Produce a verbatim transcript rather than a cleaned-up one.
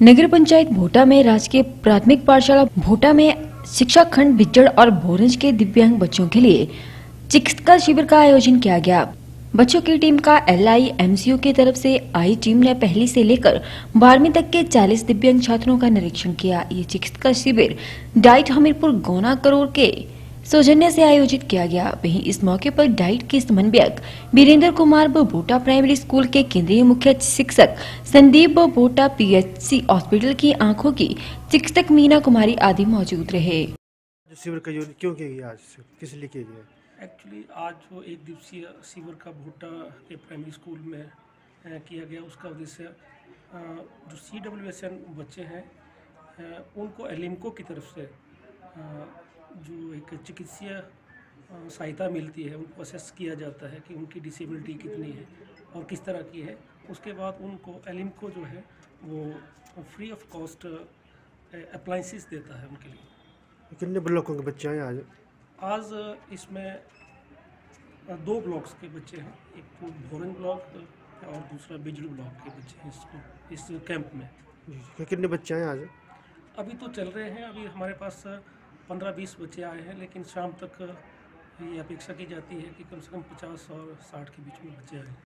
नगर पंचायत भोटा में राजकीय प्राथमिक पाठशाला भोटा में शिक्षा खंड बिज्जड़ और भोरंज के दिव्यांग बच्चों के लिए चिकित्सा शिविर का आयोजन किया गया। बच्चों की टीम का L I M C U की तरफ से आई टीम ने पहली से लेकर बारहवीं तक के चालीस दिव्यांग छात्रों का निरीक्षण किया। ये चिकित्सा शिविर डाइट हमीरपुर गौना करोड़ के सौजन्य से आयोजित किया गया। वहीं इस मौके पर डाइट के समन्वयक वीरेंद्र कुमार बोटा प्राइमरी स्कूल के केंद्रीय मुख्य शिक्षक संदीप बोटा पी एच सी हॉस्पिटल की आंखों की चिकित्सक मीना कुमारी आदि मौजूद रहे। शिविर का आयोजन क्यों किया गया, आज किस लिए किया गया? एक्चुअली आज जो एक दिवसीय शिविर का भोटा के प्राइमरी स्कूल में किया गया, उसका उद्देश्य जो सी डब्ल्यू एस एन बच्चे हैं उनको एलिम्को की तरफ से जो एक चिकित्सीय सहायता मिलती है, उनको असेस किया जाता है कि उनकी डिसेबिलिटी कितनी है और किस तरह की है। उसके बाद उनको एलिम्को जो है वो फ्री ऑफ कॉस्ट अप्लाइंसेस देता है उनके लिए। कितने ब्लॉकों के बच्चे आए आज? आज इसमें दो ब्लॉक्स के बच्चे हैं, एक तो भोरंज ब्लॉक और दूसरा बिजली ब्लॉक के बच्चे हैं इसको इस कैंप में। कितने बच्चे आए आज? अभी तो चल रहे हैं, अभी हमारे पास पंद्रह बीस बच्चे आए हैं, लेकिन शाम तक ये अपेक्षा की जाती है कि कम से कम पचास और साठ के बीच में बच्चे आए।